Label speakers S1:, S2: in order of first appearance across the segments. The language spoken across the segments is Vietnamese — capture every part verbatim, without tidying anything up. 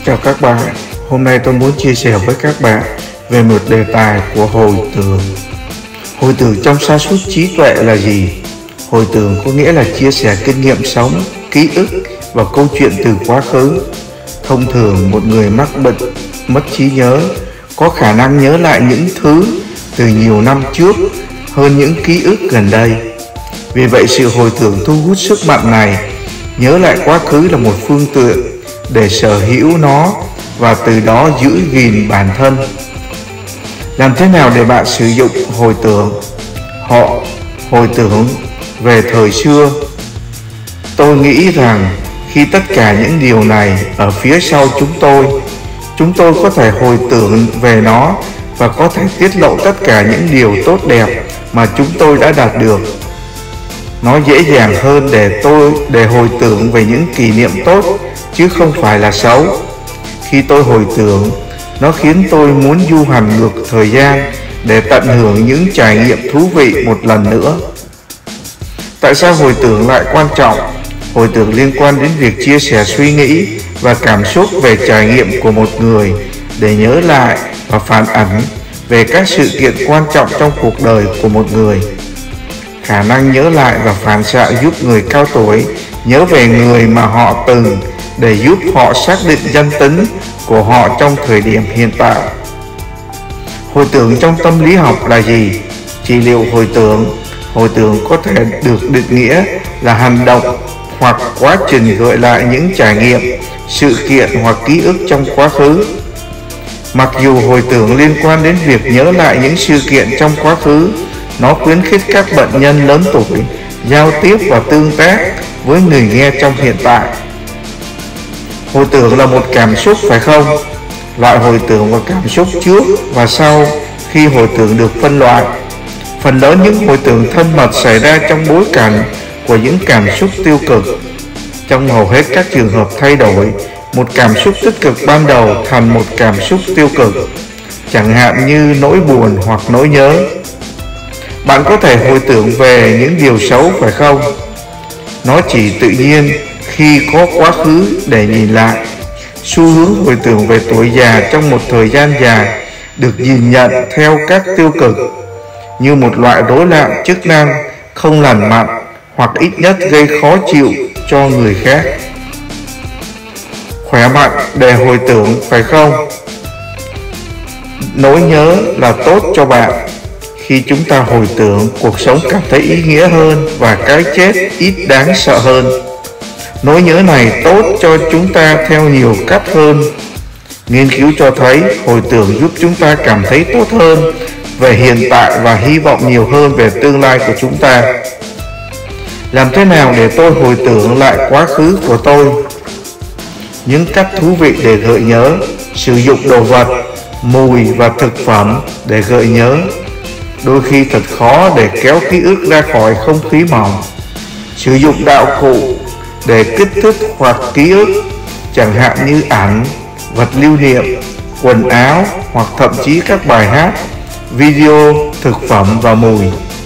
S1: Chào các bạn, hôm nay tôi muốn chia sẻ với các bạn về một đề tài của hồi tưởng. Hồi tưởng trong sa sút trí tuệ là gì? Hồi tưởng có nghĩa là chia sẻ kinh nghiệm sống, ký ức và câu chuyện từ quá khứ. Thông thường một người mắc bệnh mất trí nhớ có khả năng nhớ lại những thứ từ nhiều năm trước hơn những ký ức gần đây. Vì vậy sự hồi tưởng thu hút sức mạnh này. Nhớ lại quá khứ là một phương tiện để sở hữu nó và từ đó giữ gìn bản thân. Làm thế nào để bạn sử dụng hồi tưởng? Họ hồi tưởng về thời xưa. Tôi nghĩ rằng khi tất cả những điều này ở phía sau chúng tôi, chúng tôi có thể hồi tưởng về nó và có thể tiết lộ tất cả những điều tốt đẹp mà chúng tôi đã đạt được. Nó dễ dàng hơn để tôi để hồi tưởng về những kỷ niệm tốt chứ không phải là xấu. Khi tôi hồi tưởng, nó khiến tôi muốn du hành ngược thời gian để tận hưởng những trải nghiệm thú vị một lần nữa. Tại sao hồi tưởng lại quan trọng? Hồi tưởng liên quan đến việc chia sẻ suy nghĩ và cảm xúc về trải nghiệm của một người để nhớ lại và phản ảnh về các sự kiện quan trọng trong cuộc đời của một người. Khả năng nhớ lại và phản xạ giúp người cao tuổi nhớ về người mà họ từng để giúp họ xác định danh tính của họ trong thời điểm hiện tại. Hồi tưởng trong tâm lý học là gì? Trị liệu hồi tưởng. Hồi tưởng có thể được định nghĩa là hành động hoặc quá trình gợi lại những trải nghiệm, sự kiện hoặc ký ức trong quá khứ. Mặc dù hồi tưởng liên quan đến việc nhớ lại những sự kiện trong quá khứ, nó khuyến khích các bệnh nhân lớn tuổi giao tiếp và tương tác với người nghe trong hiện tại. Hồi tưởng là một cảm xúc phải không? Loại hồi tưởng và cảm xúc trước và sau khi hồi tưởng được phân loại. Phần lớn những hồi tưởng thân mật xảy ra trong bối cảnh của những cảm xúc tiêu cực. Trong hầu hết các trường hợp thay đổi, một cảm xúc tích cực ban đầu thành một cảm xúc tiêu cực, chẳng hạn như nỗi buồn hoặc nỗi nhớ. Bạn có thể hồi tưởng về những điều xấu phải không? Nó chỉ tự nhiên khi có quá khứ để nhìn lại. Xu hướng hồi tưởng về tuổi già trong một thời gian dài được nhìn nhận theo các tiêu cực như một loại rối loạn chức năng không lành mạnh hoặc ít nhất gây khó chịu cho người khác. Khỏe mạnh để hồi tưởng phải không? Nỗi nhớ là tốt cho bạn. Khi chúng ta hồi tưởng, cuộc sống cảm thấy ý nghĩa hơn và cái chết ít đáng sợ hơn. Nỗi nhớ này tốt cho chúng ta theo nhiều cách hơn. Nghiên cứu cho thấy hồi tưởng giúp chúng ta cảm thấy tốt hơn về hiện tại và hy vọng nhiều hơn về tương lai của chúng ta. Làm thế nào để tôi hồi tưởng lại quá khứ của tôi? Những cách thú vị để gợi nhớ. Sử dụng đồ vật, mùi và thực phẩm để gợi nhớ. Đôi khi thật khó để kéo ký ức ra khỏi không khí mỏng. Sử dụng đạo cụ để kích thích hoặc ký ức, chẳng hạn như ảnh, vật lưu niệm, quần áo hoặc thậm chí các bài hát, video, thực phẩm và mùi.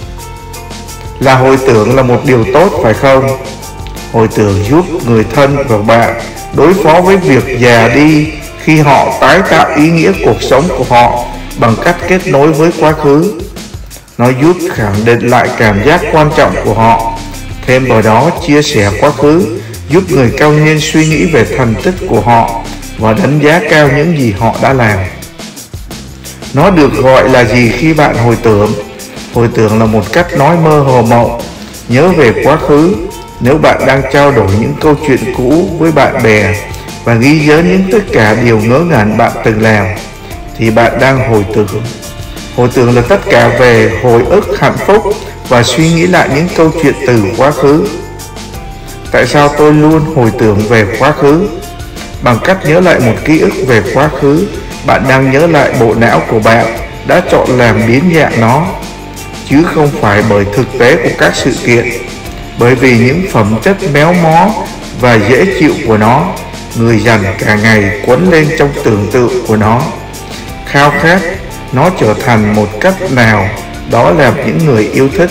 S1: Là hồi tưởng là một điều tốt phải không? Hồi tưởng giúp người thân và bạn đối phó với việc già đi khi họ tái tạo ý nghĩa cuộc sống của họ bằng cách kết nối với quá khứ. Nó giúp khẳng định lại cảm giác quan trọng của họ. Thêm vào đó, chia sẻ quá khứ giúp người cao niên suy nghĩ về thành tích của họ và đánh giá cao những gì họ đã làm. Nó được gọi là gì khi bạn hồi tưởng? Hồi tưởng là một cách nói mơ hồ mộng, nhớ về quá khứ. Nếu bạn đang trao đổi những câu chuyện cũ với bạn bè và ghi nhớ những tất cả điều ngớ ngẩn bạn từng làm, thì bạn đang hồi tưởng. Hồi tưởng là tất cả về hồi ức hạnh phúc và suy nghĩ lại những câu chuyện từ quá khứ. Tại sao tôi luôn hồi tưởng về quá khứ? Bằng cách nhớ lại một ký ức về quá khứ, bạn đang nhớ lại bộ não của bạn đã chọn làm biến dạng nó, chứ không phải bởi thực tế của các sự kiện. Bởi vì những phẩm chất méo mó và dễ chịu của nó, người dành cả ngày quấn lên trong tưởng tượng của nó, khao khát nó trở thành một cách nào đó làm những người yêu thích.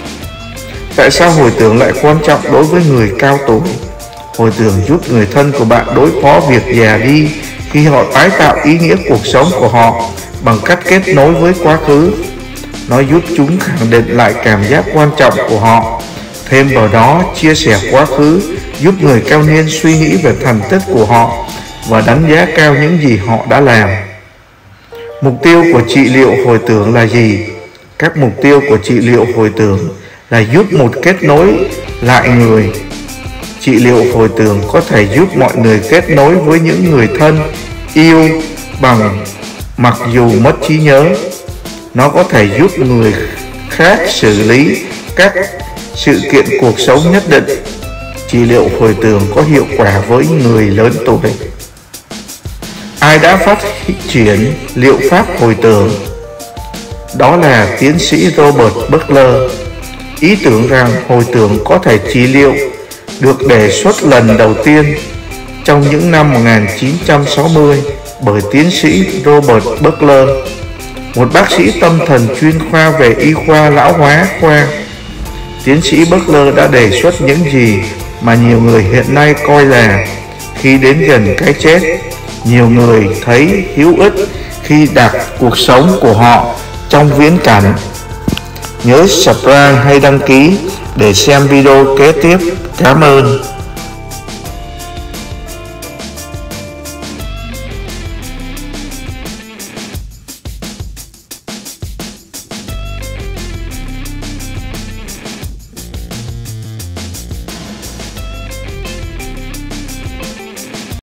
S1: Tại sao hồi tưởng lại quan trọng đối với người cao tuổi? Hồi tưởng giúp người thân của bạn đối phó việc già đi khi họ tái tạo ý nghĩa cuộc sống của họ bằng cách kết nối với quá khứ. Nó giúp chúng khẳng định lại cảm giác quan trọng của họ. Thêm vào đó, chia sẻ quá khứ giúp người cao niên suy nghĩ về thành tích của họ và đánh giá cao những gì họ đã làm. Mục tiêu của trị liệu hồi tưởng là gì? Các mục tiêu của trị liệu hồi tưởng là giúp một kết nối lại người. Trị liệu hồi tưởng có thể giúp mọi người kết nối với những người thân, yêu bằng mặc dù mất trí nhớ. Nó có thể giúp người khác xử lý các sự kiện cuộc sống nhất định. Trị liệu hồi tưởng có hiệu quả với người lớn tuổi. Ai đã phát triển liệu pháp hồi tưởng? Đó là tiến sĩ Robert Butler. Ý tưởng rằng hồi tưởng có thể trị liệu được đề xuất lần đầu tiên trong những năm một nghìn chín trăm sáu mươi bởi tiến sĩ Robert Butler, một bác sĩ tâm thần chuyên khoa về y khoa lão hóa khoa. Tiến sĩ Butler đã đề xuất những gì mà nhiều người hiện nay coi là khi đến gần cái chết, nhiều người thấy hữu ích khi đặt cuộc sống của họ trong viễn cảnh. Nhớ subscribe hay đăng ký để xem video kế tiếp. Cảm ơn.